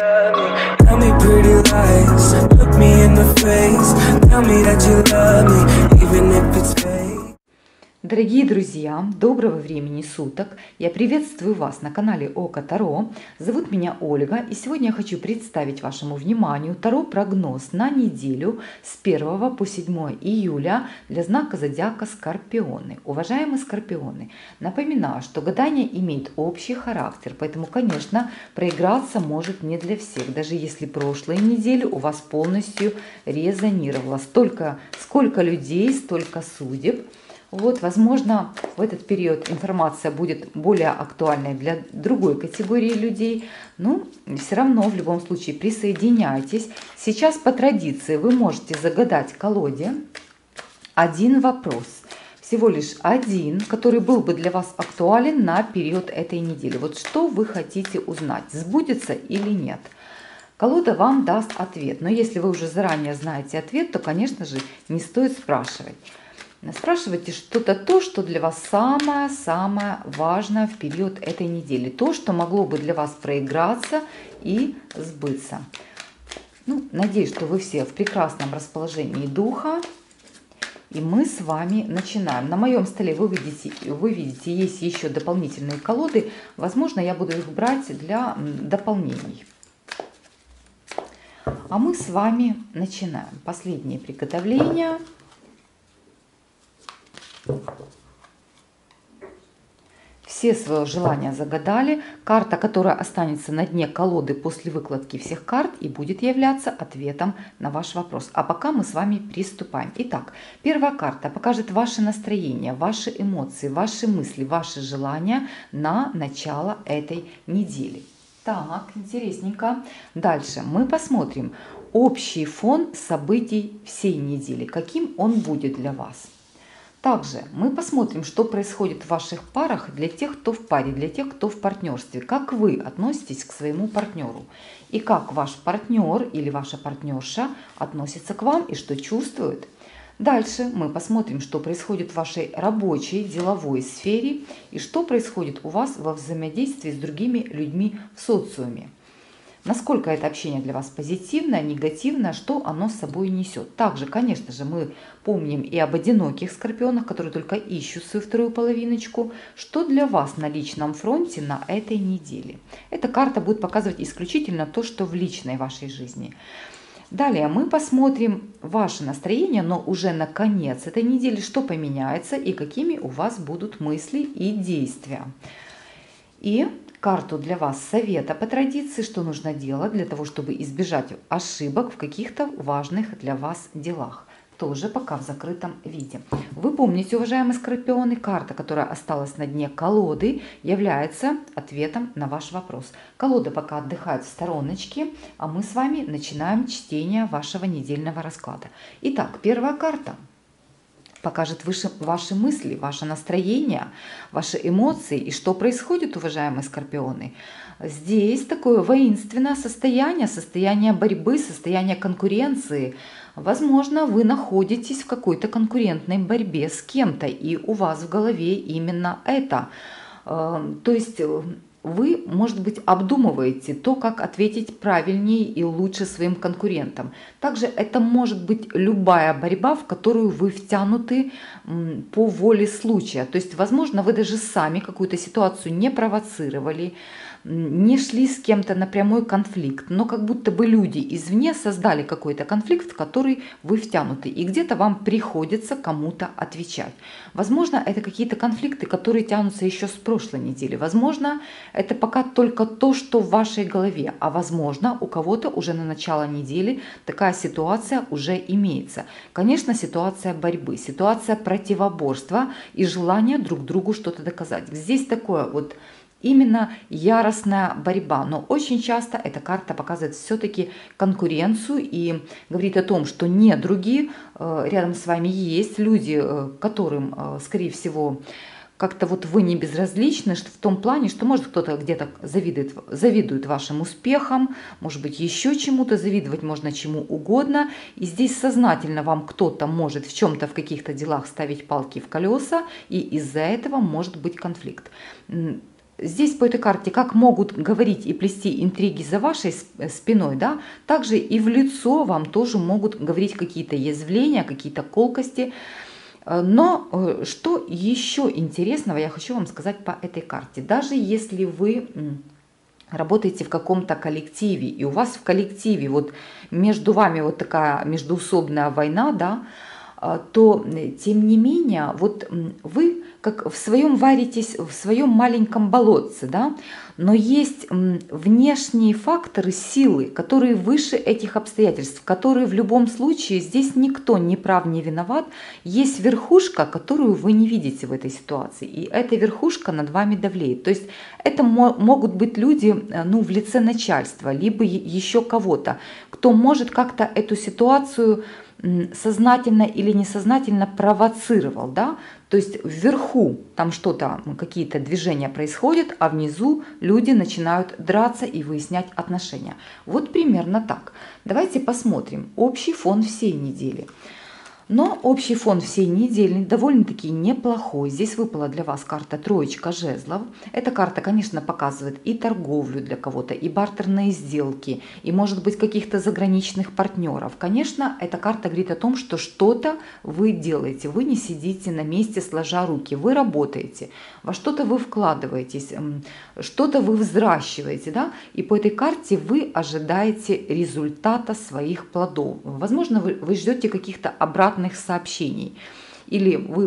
love me. Tell me pretty lies, look me in the face. Tell me that you love me, even if it's fake. Дорогие друзья, доброго времени суток! Я приветствую вас на канале Око Таро. Зовут меня Ольга, и сегодня я хочу представить вашему вниманию Таро-прогноз на неделю с 1 по 7 июля для знака зодиака Скорпионы. Уважаемые Скорпионы, напоминаю, что гадание имеет общий характер, поэтому, конечно, проиграться может не для всех, даже если прошлая неделя у вас полностью резонировала. Сколько людей, столько судеб. Вот, возможно, в этот период информация будет более актуальной для другой категории людей, но все равно в любом случае присоединяйтесь. Сейчас по традиции вы можете загадать колоде один вопрос, всего лишь один, который был бы для вас актуален на период этой недели. Вот что вы хотите узнать, сбудется или нет. Колода вам даст ответ, но если вы уже заранее знаете ответ, то, конечно же, не стоит спрашивать. Спрашивайте что-то то, что для вас самое-самое важное в период этой недели. То, что могло бы для вас проиграться и сбыться. Надеюсь, что вы все в прекрасном расположении духа. И мы с вами начинаем. На моем столе вы видите, есть еще дополнительные колоды. Возможно, я буду их брать для дополнений. А мы с вами начинаем. Последнее приготовление. Все свое желание загадали. Карта, которая останется на дне колоды после выкладки всех карт, и будет являться ответом на ваш вопрос. А пока мы с вами приступаем. Итак, первая карта покажет ваше настроение, ваши эмоции, ваши мысли, ваши желания на начало этой недели. Так, интересненько. Дальше мы посмотрим общий фон событий всей недели. Каким он будет для вас. Также мы посмотрим, что происходит в ваших парах для тех, кто в паре, для тех, кто в партнерстве. Как вы относитесь к своему партнеру. И как ваш партнер или ваша партнерша относится к вам и что чувствует. Дальше мы посмотрим, что происходит в вашей рабочей, деловой сфере. И что происходит у вас во взаимодействии с другими людьми в социуме. Насколько это общение для вас позитивное, негативное, что оно с собой несет. Также, конечно же, мы помним и об одиноких скорпионах, которые только ищут свою вторую половиночку. Что для вас на личном фронте на этой неделе? Эта карта будет показывать исключительно то, что в личной вашей жизни. Далее мы посмотрим ваше настроение, но уже на конец этой недели, что поменяется и какими у вас будут мысли и действия. И карту для вас совета по традиции, что нужно делать для того, чтобы избежать ошибок в каких-то важных для вас делах. Тоже пока в закрытом виде. Вы помните, уважаемые скорпионы, карта, которая осталась на дне колоды, является ответом на ваш вопрос. Колода пока отдыхает в стороночке, а мы с вами начинаем чтение вашего недельного расклада. Итак, первая карта покажет ваши мысли, ваше настроение, ваши эмоции и что происходит, уважаемые скорпионы. Здесь такое воинственное состояние борьбы, состояние конкуренции. Возможно, вы находитесь в какой-то конкурентной борьбе с кем-то, и у вас в голове именно это. То есть вы, может быть, обдумываете то, как ответить правильнее и лучше своим конкурентам. Также это может быть любая борьба, в которую вы втянуты по воле случая. То есть, возможно, вы даже сами какую-то ситуацию не провоцировали, не шли с кем-то на прямой конфликт, но как будто бы люди извне создали какой-то конфликт, в который вы втянуты, и где-то вам приходится кому-то отвечать. Возможно, это какие-то конфликты, которые тянутся еще с прошлой недели. Возможно, это пока только то, что в вашей голове, а возможно, у кого-то уже на начало недели такая ситуация уже имеется. Конечно, ситуация борьбы, ситуация противоборства и желание друг другу что-то доказать. Здесь такое вот именно яростная борьба. Но очень часто эта карта показывает все-таки конкуренцию и говорит о том, что недруги рядом с вами есть, люди, которым, скорее всего, как-то вот вы не безразличны в том плане, что может кто-то где-то завидует вашим успехам, может быть еще чему-то, завидовать можно чему угодно. И здесь сознательно вам кто-то может в чем-то, в каких-то делах ставить палки в колеса, и из-за этого может быть конфликт. здесь по этой карте как могут говорить и плести интриги за вашей спиной, да, также и в лицо вам тоже могут говорить какие-то язвления, какие-то колкости. Но что еще интересного я хочу вам сказать по этой карте. Даже если вы работаете в каком-то коллективе, и у вас в коллективе вот между вами вот такая междоусобная война, да, то тем не менее вот вы как в своем варитесь, в своем маленьком болотце, да, но есть внешние факторы силы, которые выше этих обстоятельств, которые в любом случае здесь никто не прав, не виноват. Есть верхушка, которую вы не видите в этой ситуации, и эта верхушка над вами давлеет. То есть это могут быть люди, ну, в лице начальства, либо еще кого-то, кто может как-то эту ситуацию сознательно или несознательно провоцировал, да, то есть вверху там что-то, какие-то движения происходят, а внизу люди начинают драться и выяснять отношения. Вот примерно так. Давайте посмотрим общий фон всей недели. Но общий фон всей недели довольно-таки неплохой. Здесь выпала для вас карта троечка жезлов. Эта карта, конечно, показывает и торговлю для кого-то, и бартерные сделки, и, может быть, каких-то заграничных партнеров. Конечно, эта карта говорит о том, что что-то вы делаете. Вы не сидите на месте, сложа руки. Вы работаете, во что-то вы вкладываетесь, что-то вы взращиваете, да? И по этой карте вы ожидаете результата своих плодов. Возможно, вы ждете каких-то обратных сообщений, или вы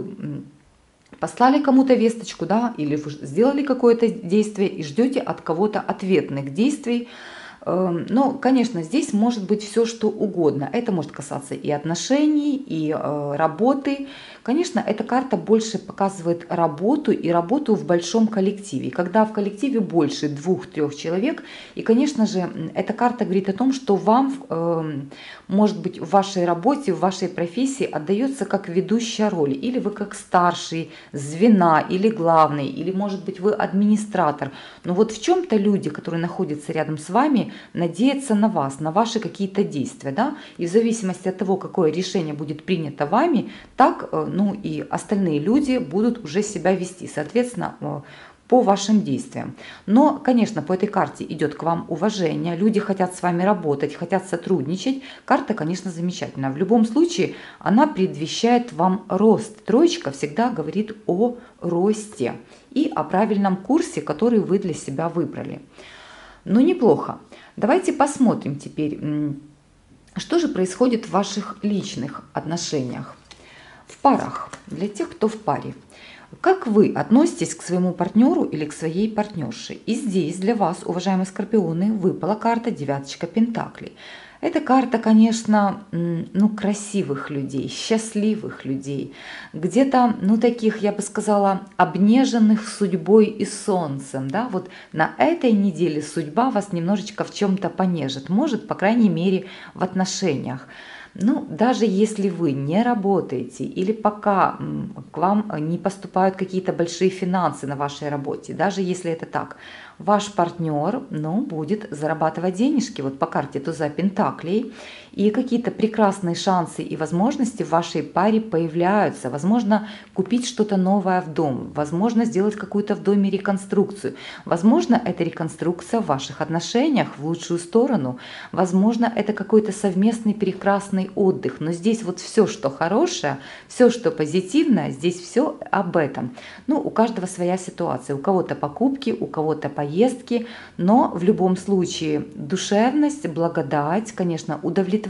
послали кому-то весточку, да, или вы сделали какое-то действие и ждете от кого-то ответных действий. Но, конечно, здесь может быть все, что угодно. Это может касаться и отношений, и работы. Конечно, эта карта больше показывает работу и работу в большом коллективе. Когда в коллективе больше 2-3 человек, и, конечно же, эта карта говорит о том, что вам, может быть, в вашей работе, в вашей профессии отдается как ведущая роль, или вы как старший звена, или главный, или, может быть, вы администратор. Но вот в чем-то люди, которые находятся рядом с вами, надеяться на вас, на ваши какие-то действия, да, и в зависимости от того, какое решение будет принято вами, так, ну, и остальные люди будут уже себя вести, соответственно, по вашим действиям. Но, конечно, по этой карте идет к вам уважение, люди хотят с вами работать, хотят сотрудничать. Карта, конечно, замечательная. В любом случае, она предвещает вам рост. Троечка всегда говорит о росте и о правильном курсе, который вы для себя выбрали. Ну, неплохо. Давайте посмотрим теперь, что же происходит в ваших личных отношениях. В парах, для тех, кто в паре. Как вы относитесь к своему партнеру или к своей партнерше? И здесь для вас, уважаемые скорпионы, выпала карта девяточка пентаклей. Эта карта, конечно, ну, красивых людей, счастливых людей, где-то, ну, таких, я бы сказала, обнеженных судьбой и солнцем, да, вот на этой неделе судьба вас немножечко в чем-то понежит, может, по крайней мере, в отношениях. Ну, даже если вы не работаете или пока к вам не поступают какие-то большие финансы на вашей работе, даже если это так, ваш партнер, ну, будет зарабатывать денежки, вот по карте туза пентаклей, и какие-то прекрасные шансы и возможности в вашей паре появляются. Возможно, купить что-то новое в дом, возможно, сделать какую-то в доме реконструкцию. Возможно, это реконструкция в ваших отношениях в лучшую сторону. Возможно, это какой-то совместный прекрасный отдых. Но здесь вот все, что хорошее, все, что позитивное, здесь все об этом. Ну, у каждого своя ситуация. У кого-то покупки, у кого-то поездки, но в любом случае душевность, благодать, конечно, удовлетворение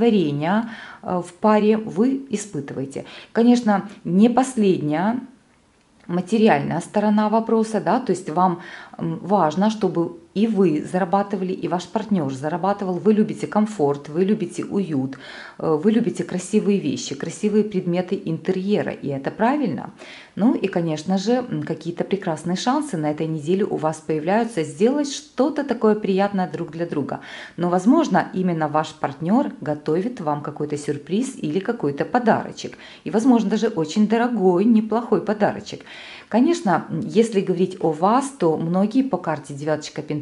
в паре вы испытываете. Конечно, не последняя материальная сторона вопроса, да, то есть вам важно, чтобы и вы зарабатывали, и ваш партнер зарабатывал. Вы любите комфорт, вы любите уют, вы любите красивые вещи, красивые предметы интерьера, и это правильно. Ну и, конечно же, какие-то прекрасные шансы на этой неделе у вас появляются сделать что-то такое приятное друг для друга. Но, возможно, именно ваш партнер готовит вам какой-то сюрприз или какой-то подарочек. И, возможно, даже очень дорогой, неплохой подарочек. Конечно, если говорить о вас, то многие по карте девяточка пентаклей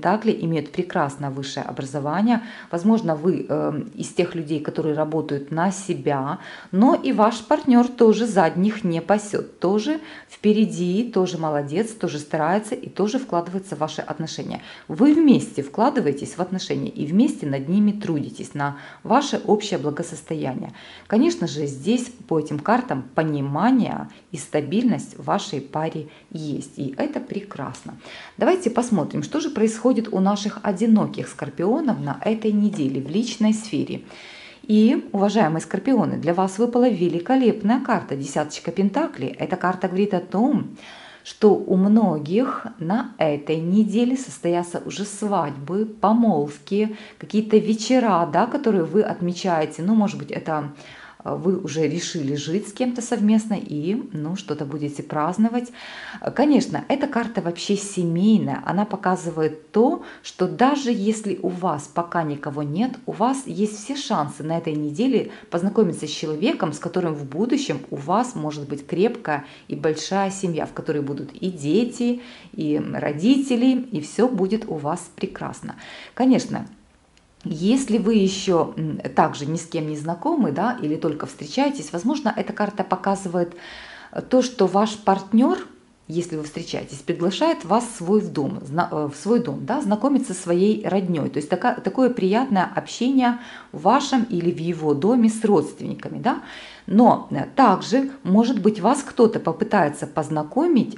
Пентаклей имеют прекрасное высшее образование. Возможно, вы из тех людей, которые работают на себя, но и ваш партнер тоже задних не пасет, тоже впереди, тоже молодец, тоже старается и тоже вкладывается в ваши отношения. Вы вместе вкладываетесь в отношения и вместе над ними трудитесь, на ваше общее благосостояние. Конечно же, здесь по этим картам понимание и стабильность в вашей паре есть, и это прекрасно. Давайте посмотрим, что же происходит у наших одиноких скорпионов на этой неделе в личной сфере. И, уважаемые скорпионы, для вас выпала великолепная карта «Десяточка Пентаклей». Эта карта говорит о том, что у многих на этой неделе состоятся уже свадьбы, помолвки, какие-то вечера, да, которые вы отмечаете. Ну, может быть, это вы уже решили жить с кем-то совместно и что-то будете праздновать. Конечно, эта карта вообще семейная. Она показывает то, что даже если у вас пока никого нет, у вас есть все шансы на этой неделе познакомиться с человеком, с которым в будущем у вас может быть крепкая и большая семья, в которой будут и дети, и родители, и все будет у вас прекрасно. Конечно, если вы еще также ни с кем не знакомы, да, или только встречаетесь, возможно, эта карта показывает то, что ваш партнер, если вы встречаетесь, приглашает вас в свой дом, да, знакомиться со своей родней. То есть такое приятное общение в вашем или в его доме с родственниками. Да? Но также, может быть, вас кто-то попытается познакомить,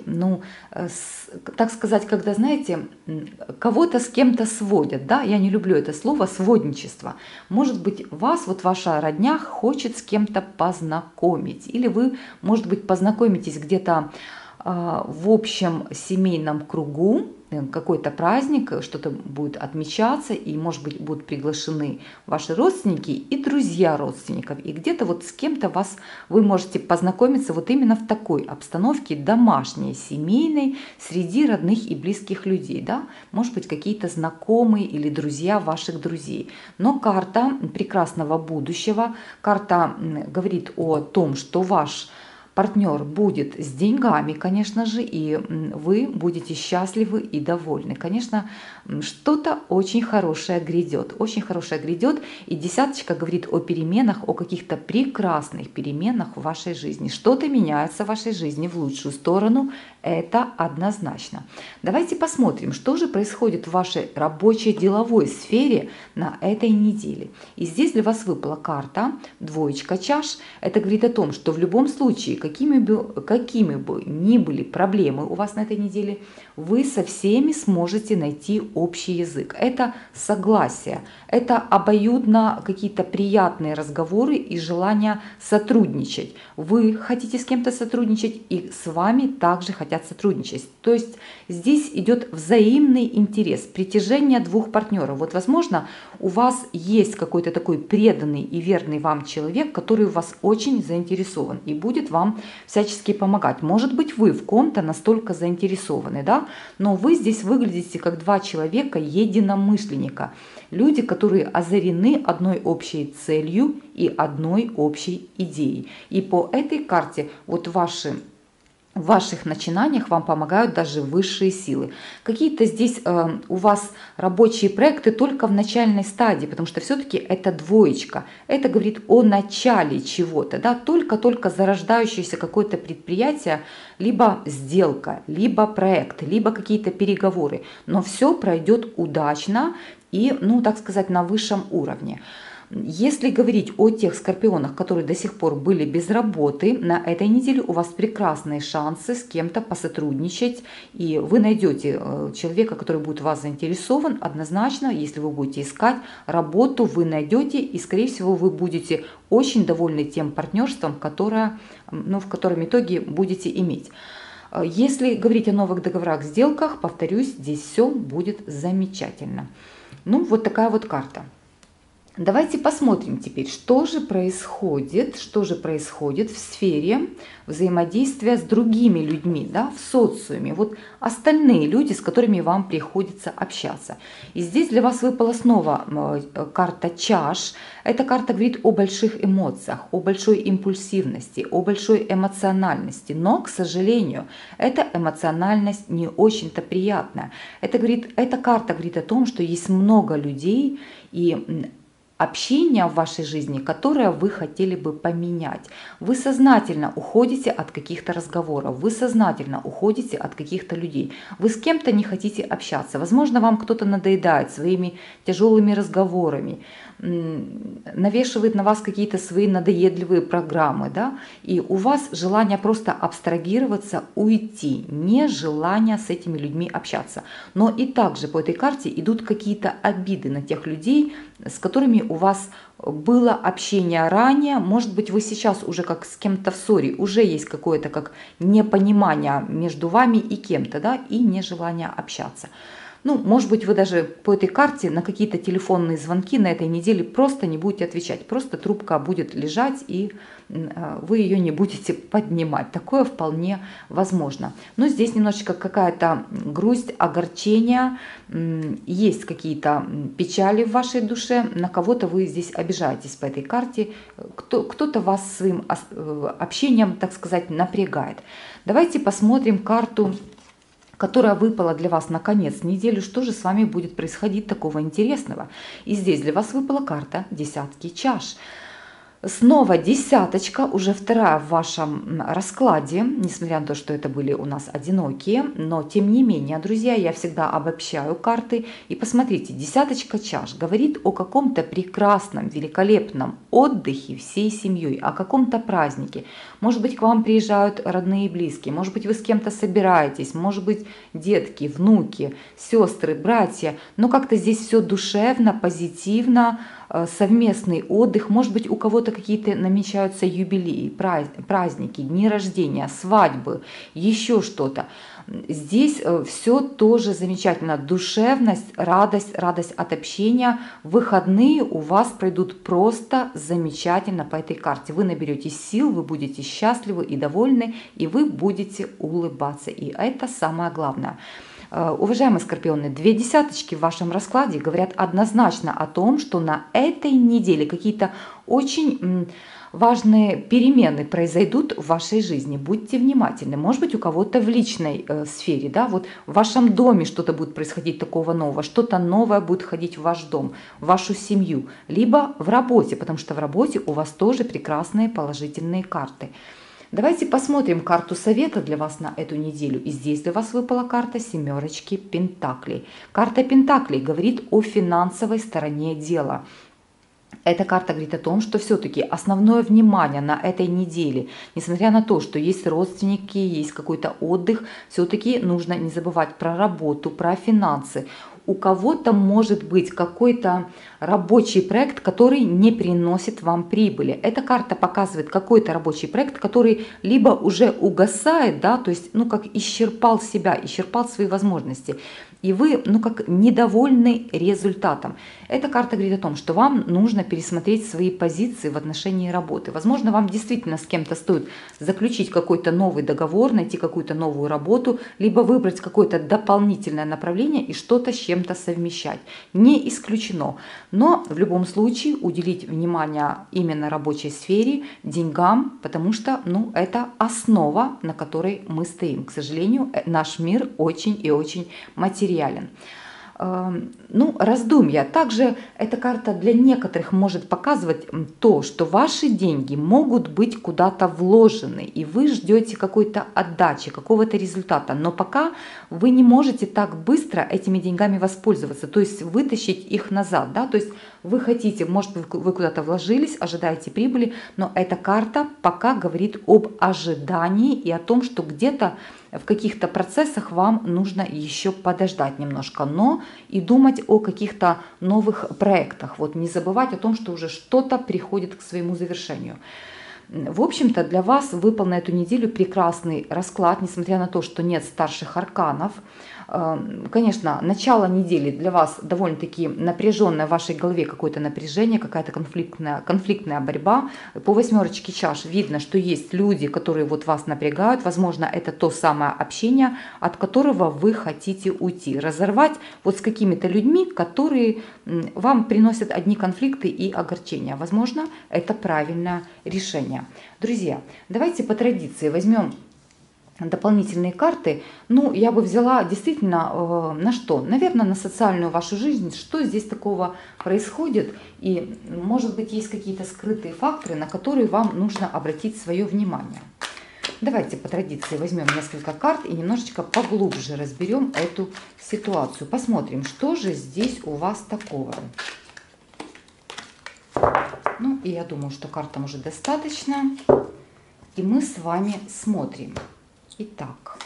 так сказать, когда, знаете, кого-то с кем-то сводят, да, я не люблю это слово, сводничество. Может быть, вас, вот ваша родня хочет с кем-то познакомить, или вы, может быть, познакомитесь где-то в общем семейном кругу, какой-то праздник, что-то будет отмечаться, и, может быть, будут приглашены ваши родственники и друзья родственников. И где-то вот с кем-то вы можете познакомиться вот именно в такой обстановке домашней, семейной, среди родных и близких людей. Да? Может быть, какие-то знакомые или друзья ваших друзей. Но карта прекрасного будущего, карта говорит о том, что ваш партнер будет с деньгами, конечно же, и вы будете счастливы и довольны. Конечно, что-то очень хорошее грядет, и десяточка говорит о переменах, о каких-то прекрасных переменах в вашей жизни. Что-то меняется в вашей жизни в лучшую сторону, это однозначно. Давайте посмотрим, что же происходит в вашей рабочей деловой сфере на этой неделе. И здесь для вас выпала карта «Двоечка чаш». Это говорит о том, что в любом случае, какими бы ни были проблемы у вас на этой неделе, вы со всеми сможете найти общий язык. Это согласие, это обоюдно какие-то приятные разговоры и желание сотрудничать. Вы хотите с кем-то сотрудничать, и с вами также хотят сотрудничать. То есть здесь идет взаимный интерес, притяжение двух партнеров. Вот, возможно, у вас есть какой-то такой преданный и верный вам человек, который в вас очень заинтересован и будет вам всячески помогать. Может быть, вы в ком-то настолько заинтересованы, да? Но вы здесь выглядите как два человека единомышленника. Люди, которые озарены одной общей целью и одной общей идеей. И по этой карте вот в ваших начинаниях вам помогают даже высшие силы. Какие-то здесь у вас рабочие проекты только в начальной стадии, потому что все-таки это двоечка. Это говорит о начале чего-то, да? Только так какое-то предприятие, либо сделка, либо проект, либо какие-то переговоры. Но все пройдет удачно и, так сказать, на высшем уровне. Если говорить о тех скорпионах, которые до сих пор были без работы, на этой неделе у вас прекрасные шансы с кем-то посотрудничать, и вы найдете человека, который будет в вас заинтересован, однозначно, если вы будете искать работу, вы найдете, и, скорее всего, вы будете очень довольны тем партнерством, в котором в итоге будете иметь. Если говорить о новых договорах, сделках, повторюсь, здесь все будет замечательно. Вот такая вот карта. Давайте посмотрим теперь, что же происходит в сфере взаимодействия с другими людьми, да, в социуме. Вот остальные люди, с которыми вам приходится общаться. И здесь для вас выпала снова карта чаш. Эта карта говорит о больших эмоциях, о большой импульсивности, о большой эмоциональности. Но, к сожалению, эта эмоциональность не очень-то приятная. Эта карта говорит о том, что есть много людей и общение в вашей жизни, которое вы хотели бы поменять. Вы сознательно уходите от каких-то разговоров, вы сознательно уходите от каких-то людей. Вы с кем-то не хотите общаться. Возможно, вам кто-то надоедает своими тяжелыми разговорами, навешивает на вас какие-то свои надоедливые программы, да, и у вас желание просто абстрагироваться, уйти, не желание с этими людьми общаться. Но и также по этой карте идут какие-то обиды на тех людей, с которыми у вас было общение ранее. Может быть, вы сейчас уже как с кем-то в ссоре, уже есть какое-то как непонимание между вами и кем-то, да, и нежелание общаться. Ну, может быть, вы даже по этой карте на какие-то телефонные звонки на этой неделе просто не будете отвечать. Просто трубка будет лежать, и вы ее не будете поднимать. Такое вполне возможно. Но здесь немножечко какая-то грусть, огорчение, есть какие-то печали в вашей душе. На кого-то вы здесь обижаетесь по этой карте. Кто-то вас своим общением, так сказать, напрягает. Давайте посмотрим карту, которая выпала для вас на конец недели, что же с вами будет происходить такого интересного. И здесь для вас выпала карта десятки чаш. Снова десяточка, уже вторая в вашем раскладе, несмотря на то, что это были у нас одинокие, но тем не менее, друзья, я всегда обобщаю карты. И посмотрите, десяточка чаш говорит о каком-то прекрасном, великолепном отдыхе всей семьей, о каком-то празднике. Может быть, к вам приезжают родные и близкие, может быть, вы с кем-то собираетесь, может быть, детки, внуки, сестры, братья, но как-то здесь все душевно, позитивно, совместный отдых, может быть, у кого-то какие-то намечаются юбилеи, праздники, дни рождения, свадьбы, еще что-то. Здесь все тоже замечательно. Душевность, радость от общения. Выходные у вас пройдут просто замечательно по этой карте. Вы наберетесь сил, вы будете счастливы и довольны, и вы будете улыбаться. И это самое главное. Уважаемые скорпионы, две десяточки в вашем раскладе говорят однозначно о том, что на этой неделе какие-то очень важные перемены произойдут в вашей жизни. Будьте внимательны. Может быть, у кого-то в личной сфере, да, вот в вашем доме что-то будет происходить такого нового, что-то новое будет входить в ваш дом, в вашу семью, либо в работе, потому что в работе у вас тоже прекрасные положительные карты. Давайте посмотрим карту совета для вас на эту неделю. И здесь для вас выпала карта семерочки пентаклей. Карта пентаклей говорит о финансовой стороне дела. Эта карта говорит о том, что все-таки основное внимание на этой неделе, несмотря на то, что есть родственники, есть какой-то отдых, все-таки нужно не забывать про работу, про финансы. У кого-то может быть какой-то рабочий проект, который не приносит вам прибыли. Эта карта показывает какой-то рабочий проект, который либо уже угасает, да, то есть, ну, как исчерпал себя, исчерпал свои возможности, и вы, ну, как недовольны результатом. Эта карта говорит о том, что вам нужно пересмотреть свои позиции в отношении работы. Возможно, вам действительно с кем-то стоит заключить какой-то новый договор, найти какую-то новую работу, либо выбрать какое-то дополнительное направление и что-то с чем-то совмещать. Не исключено. Но в любом случае уделить внимание именно рабочей сфере, деньгам, потому что, ну, это основа, на которой мы стоим. К сожалению, наш мир очень и очень материален. Ну, раздумья. Также эта карта для некоторых может показывать то, что ваши деньги могут быть куда-то вложены, и вы ждете какой-то отдачи, какого-то результата, но пока вы не можете так быстро этими деньгами воспользоваться, то есть вытащить их назад, да, то есть вы хотите, может быть, вы куда-то вложились, ожидаете прибыли, но эта карта пока говорит об ожидании и о том, что где-то в каких-то процессах вам нужно еще подождать немножко, но и думать о каких-то новых проектах. Вот не забывать о том, что уже что-то приходит к своему завершению. В общем-то, для вас выпал на эту неделю прекрасный расклад, несмотря на то, что нет старших арканов. Конечно, начало недели для вас довольно-таки напряженное, в вашей голове какое-то напряжение, какая-то конфликтная борьба. По 8 чаш видно, что есть люди, которые вот вас напрягают. Возможно, это то самое общение, от которого вы хотите уйти, разорвать вот с какими-то людьми, которые вам приносят одни конфликты и огорчения. Возможно, это правильное решение. Друзья, давайте по традиции возьмем дополнительные карты. Ну, я бы взяла действительно на что? Наверное, на социальную вашу жизнь. Что здесь такого происходит? И, может быть, есть какие-то скрытые факторы, на которые вам нужно обратить свое внимание. Давайте по традиции возьмем несколько карт и немножечко поглубже разберем эту ситуацию. Посмотрим, что же здесь у вас такого. Ну, и я думаю, что картам уже достаточно. И мы с вами смотрим. Итак,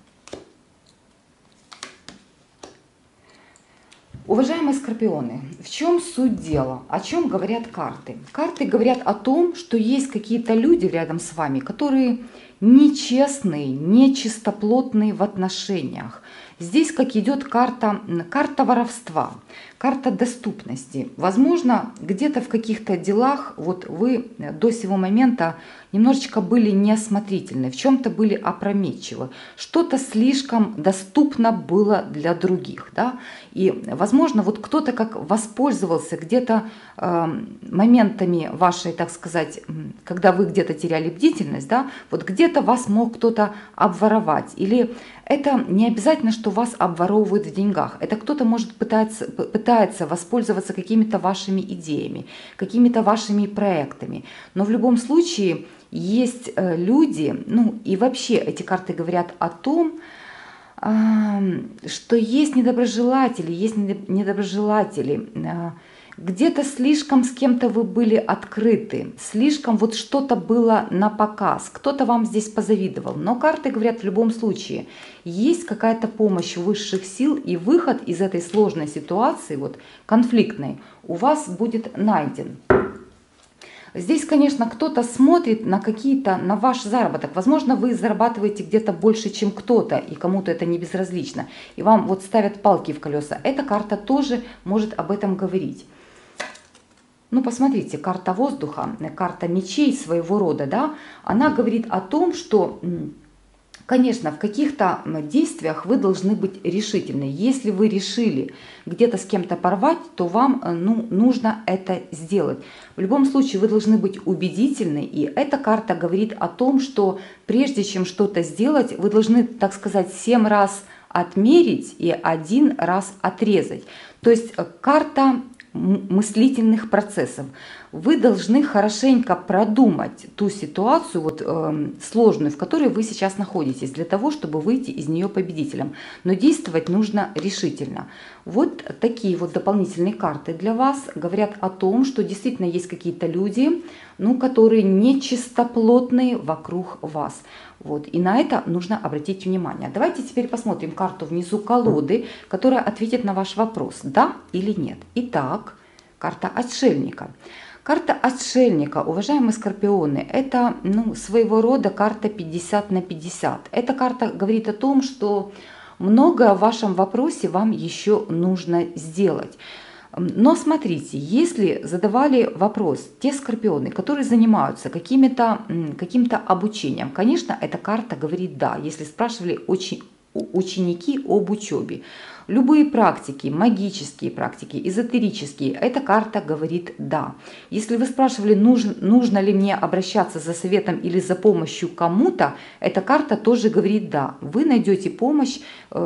уважаемые скорпионы, в чем суть дела? О чем говорят карты? Карты говорят о том, что есть какие-то люди рядом с вами, которые нечестные, нечистоплотные в отношениях. Здесь как идет карта воровства, карта доступности. Возможно, где-то в каких-то делах вот вы до сего момента немножечко были неосмотрительны, в чем-то были опрометчивы, что-то слишком доступно было для других, да? И, возможно, вот кто-то как воспользовался где-то моментами вашей, так сказать, когда вы где-то теряли бдительность, да? Вот где-то вас мог кто-то обворовать, или это не обязательно, что вас обворовывают в деньгах. Это кто-то может пытается воспользоваться какими-то вашими идеями, какими-то вашими проектами. Но в любом случае есть люди, ну и вообще эти карты говорят о том, что есть недоброжелатели, где-то слишком с кем-то вы были открыты, слишком вот что-то было на показ, кто-то вам здесь позавидовал. Но карты говорят, в любом случае, есть какая-то помощь высших сил, и выход из этой сложной ситуации, вот конфликтной, у вас будет найден. Здесь, конечно, кто-то смотрит на ваш заработок. Возможно, вы зарабатываете где-то больше, чем кто-то, и кому-то это не безразлично. И вам вот ставят палки в колеса. Эта карта тоже может об этом говорить. Ну, посмотрите, карта воздуха, карта мечей своего рода, да, она говорит о том, что, конечно, в каких-то действиях вы должны быть решительны. Если вы решили где-то с кем-то порвать, то вам нужно это сделать. В любом случае вы должны быть убедительны, и эта карта говорит о том, что прежде чем что-то сделать, вы должны, так сказать, 7 раз отмерить и 1 раз отрезать. То есть карта мыслительных процессов. Вы должны хорошенько продумать ту ситуацию вот, сложную, в которой вы сейчас находитесь, для того, чтобы выйти из нее победителем. Но действовать нужно решительно. Вот такие вот дополнительные карты для вас говорят о том, что действительно есть какие-то люди, которые нечистоплотные вокруг вас. Вот. И на это нужно обратить внимание. Давайте теперь посмотрим карту внизу колоды, которая ответит на ваш вопрос, да или нет. Итак, карта отшельника. Карта отшельника, уважаемые скорпионы, это своего рода карта 50 на 50. Эта карта говорит о том, что многое в вашем вопросе вам еще нужно сделать. Но смотрите, если задавали вопрос те скорпионы, которые занимаются каким-то обучением, конечно, эта карта говорит «да», если спрашивали ученики об учебе. Любые практики, магические практики, эзотерические, эта карта говорит «да». Если вы спрашивали, нужно ли мне обращаться за советом или за помощью кому-то, эта карта тоже говорит «да». Вы найдете помощь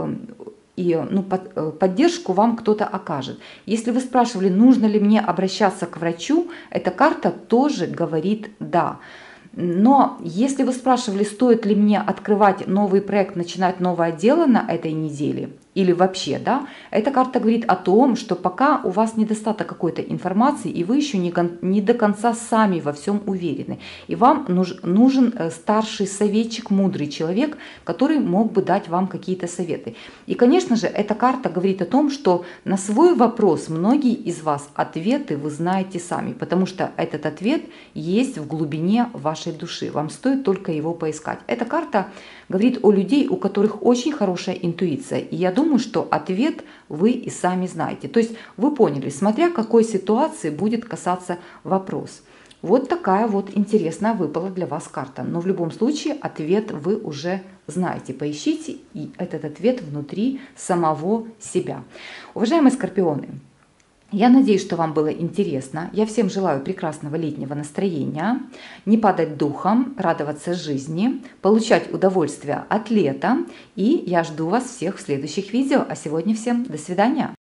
и поддержку вам кто-то окажет. Если вы спрашивали, нужно ли мне обращаться к врачу, эта карта тоже говорит «да». Но если вы спрашивали, стоит ли мне открывать новый проект, начинать новое дело на этой неделе, или вообще, да, эта карта говорит о том, что пока у вас недостаток какой-то информации, и вы еще не до конца сами во всем уверены. И вам нужен старший советчик, мудрый человек, который мог бы дать вам какие-то советы. И, конечно же, эта карта говорит о том, что на свой вопрос многие из вас ответы вы знаете сами, потому что этот ответ есть в глубине вашей души. Вам стоит только его поискать. Эта карта говорит о людей, у которых очень хорошая интуиция. И я думаю, думаю, что ответ вы и сами знаете. То есть вы поняли, смотря какой ситуации будет касаться вопрос. Вот такая вот интересная выпала для вас карта. Но в любом случае ответ вы уже знаете. Поищите и этот ответ внутри самого себя. Уважаемые скорпионы, я надеюсь, что вам было интересно. Я всем желаю прекрасного летнего настроения, не падать духом, радоваться жизни, получать удовольствие от лета. И я жду вас всех в следующих видео. А сегодня всем до свидания.